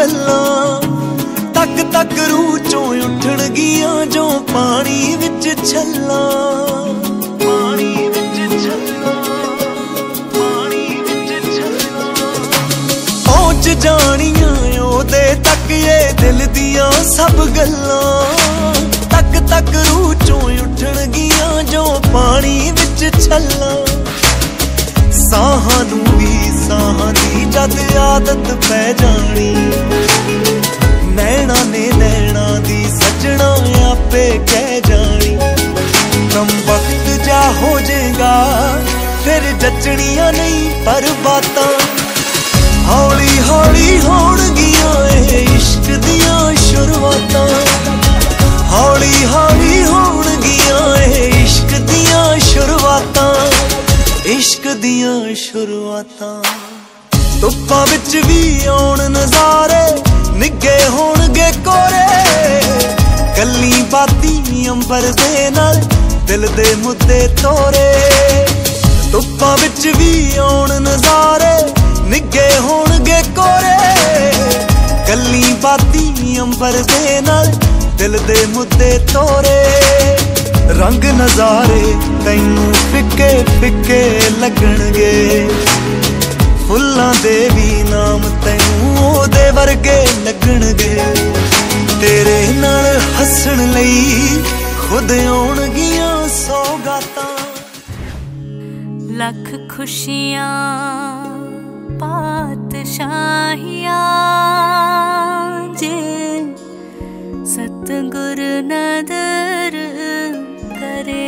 गल्लां तक तक रूह चों उठणगियां जो पानी विच छल्लां। पानी विच छल्लां, पानी विच छल्लां। पहुंच जानियां ओदे तक ये दिल दियां सब गल्लां तक तक रूह चों उठणगियां जो पानी विच छल्लां। साहां नूं भी साहां दी जद आदत पै जानी नैना ने नैना दी सजना आपे कह जानी। कम वक्त जा हो जाएगा फिर जचनियां नहीं पर बातां हौली हौली होणगियां इश्क दियां शुरुआतां। हौली हौली होणगियां इश्क दियां शुरुआतां, इश्क दियां शुरुआतां। धुप्पां विच भी आउण नज़ारे निगे होणगे कोरे कल्ली बाती अंबर दे नाल दिल दे मुद्दे तोरे। धुप्पां विच भी आउण नज़ारे निगे होणगे कोरे कल्ली बाती अंबर दे नाल दिल दे मुद्दे तोरे। रंग नज़ारे तैनू फिके फिके लगणगे फुल्लां दे भी नाम तैनू ओदे वर्गे लगणगे। तेरे नाल हसण लई खुद आउणगियां सौगातां। लख खुशियां पातशाहियां जे सतगुर नदर करे।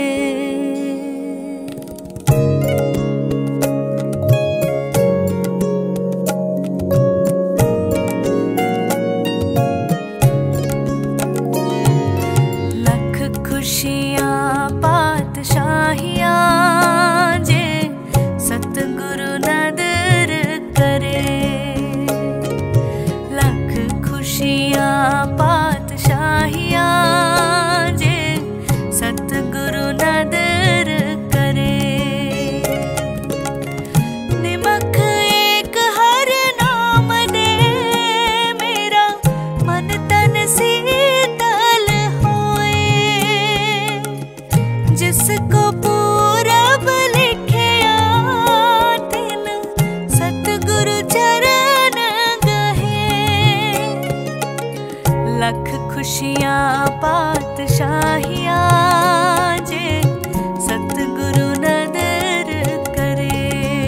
लख खुशियां पातशाहियां जे सतगुरु नदर करे। लख खुशियां पातशाहियां जे सतगुरु नदर करे। निमख एक हर नाम दे मेरा मन तन शीतल होए। जिसको पूरब लिखिया तिन सतगुरु चरण गहे। लख खुशियां पातशाहियां जे सतगुरु नदर करे।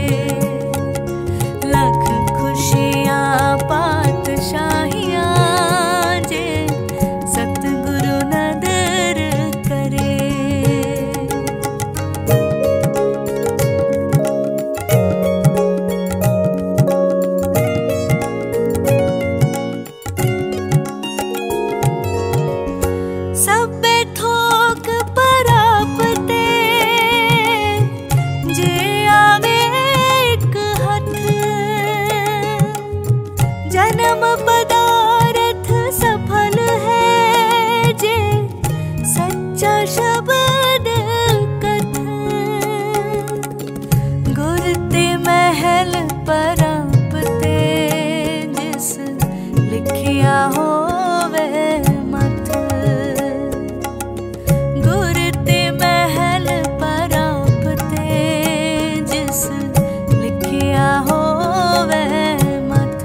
लख खुशियां पातशाहियां जे सतगुरु नदर करे। सब्बे थोक परापते जे आवे एक हथ। जन्म पदार्थ सफल है जे सच्चा शब्द कथ। गुर ते महल परापते जिस लिखिया होवे मथ। गुर ते महल परापते जिस लिखिया होवे मथ।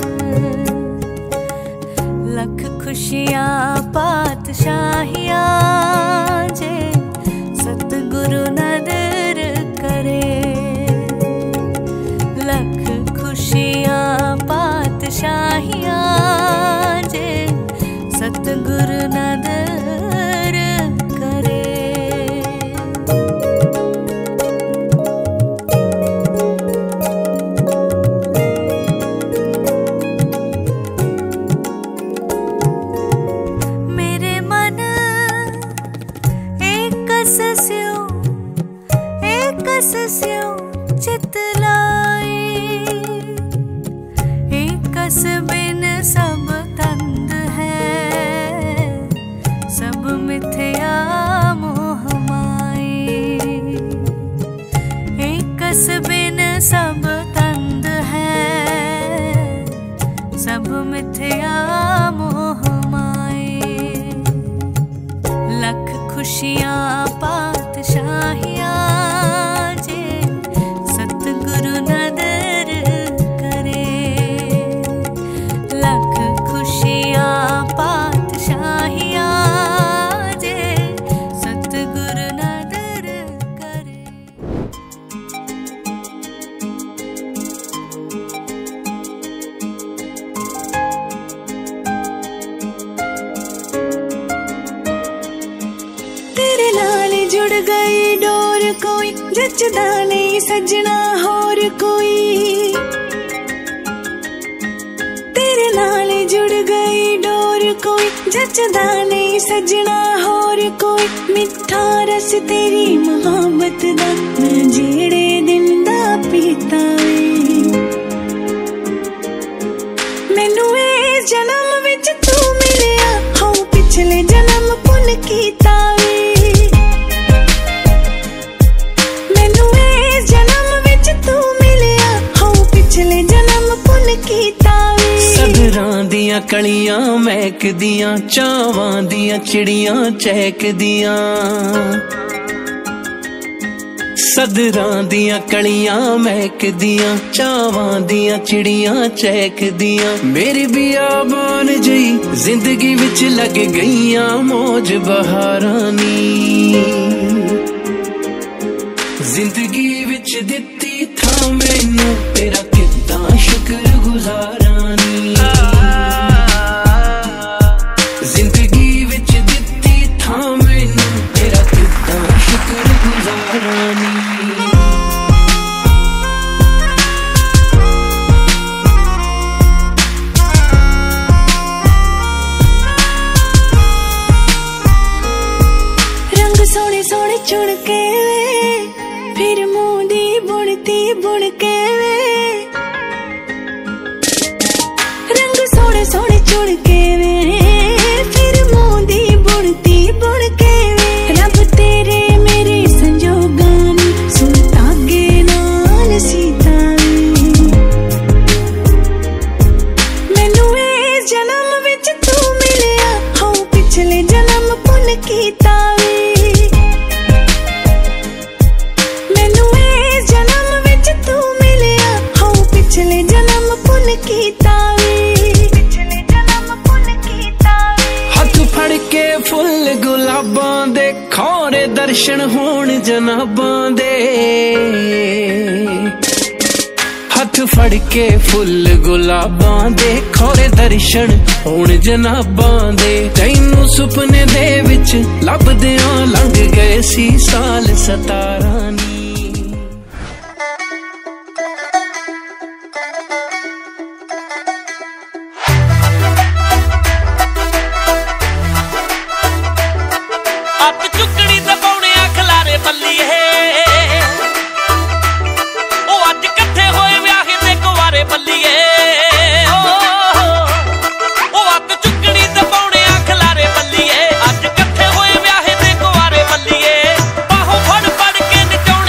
लख खुशियां पातशाहियां जे सतगुरु नदर करे। लख खुशियां पातशाहियां जे सतगुरु नदर करे। मेरे मन मिलिया मोह माए। लख खुशियां पातशाहियां जे सतगुरु नदर करे। लख खुशियां पातशाहियां जे सतगुरु नदर करे। तेरे नाल जुड़ गई डोर कोई जचदा नहीं सजना होर कोई। तेरे नाल जुड़ गई डोर कोई जचदा नहीं सजना होर कोई। मिठा रस तेरी मोहब्बत दा मैं जेड़े दिन दा पीता वे। मैनू इस जन्म विच तू मिलिया हाँ पिछले जन्म पुन कीता वे। मैनू इस जन्म विच तू मिलिया हाँ पिछले जन्म पुन कीता वे। सदरां दियां कलियां महकदियां चावां दियां चिड़ियां चहकदियां। सदरां दियां कलियां महकदियां चावां दियां चिड़ियां चहकदियां। मेरी बियाबान जई जिंदगी विच लग गईयां मौज बहारां नी। जिंदगी विच दित्ती था मैनू तेरा कितना शुक्र गुजारां नी। जिंदगी विच दित्ती था मैनू तेरा कितना शुक्र गुजारां नी। रंग सोने सोने चुन के वे फिर मुंह दी बुनती बुन के वे। रंग सोने सोने चुन के वे फिर मुंह दी बुनती बुन के वे। रब तेरे मेरे संजोगां नी सुन धागे नाल सीता वे। मैनू इस जन्म विच तू मिलिया हाँ पिछले जन्म पुन कीता वे। मैनू इस जन्म विच तू मिलिया हाँ पिछले जन्म पुन कीता वे। पिछले जन्म पुन कीता वे। हथ फड़ के फुल गुलाबां दे खौरे दर्शन होण जनाबां दे। हथ फड़ के फुल गुलाबां दे खौरे दर्शन होण जनाबां दे। तैनू सुपने दे विच लभदियां लंघ गए सी साल 17 नी। बाहों फड़ फड़ के नचाउणे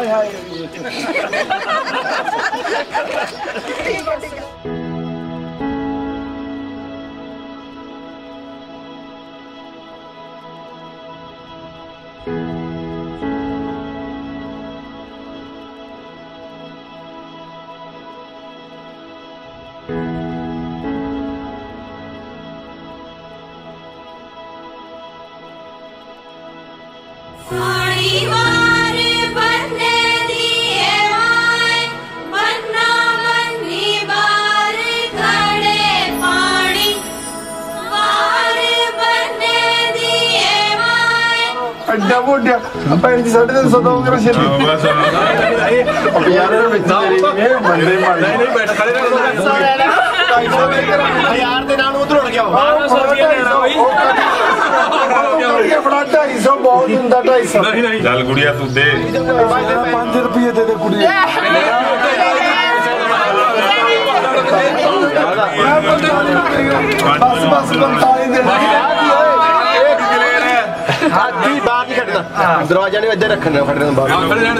चल गुड़िया तू दे 5 रुपये दे कुड़िया बस बस 45 दे बाहर नहीं कटना दरवाजा नहीं इधर रखना फटने बाहर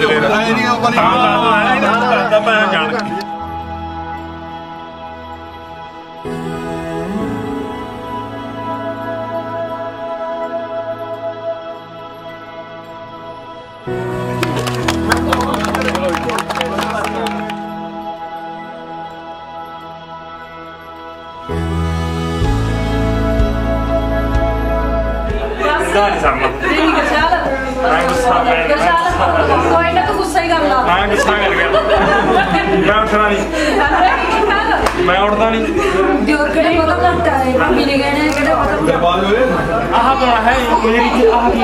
कोई ना तो गुस्सा ही कर ला मैं गुस्सा कर गया मैं उठना नहीं मैं उठदा नहीं दियोर केड़े पता लगता है मम्मी ने कहने केड़े पता आह बड़ा है मेरी आह की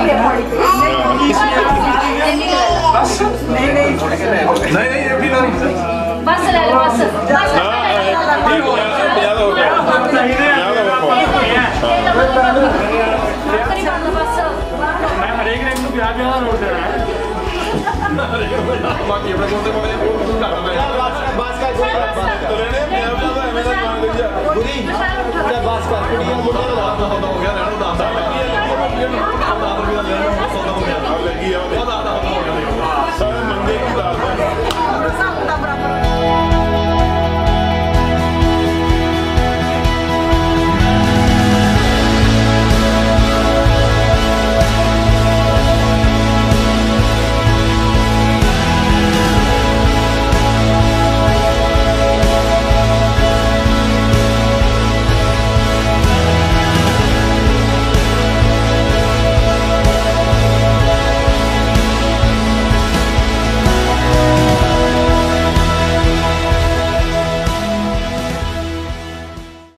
बस नहीं नहीं अभी नहीं बस ले ले बस ठीक हो गया याद हो गया नहीं नहीं मैं हर एक रंग को ब्याह ब्याह रोड देना है बाकी अपने कोते में बास का तो लेने ब्याह ब्याह है मेरा मान लीजिए पूरी बास का कुड़ियां मुंडा हो गया रहना 10 रुपए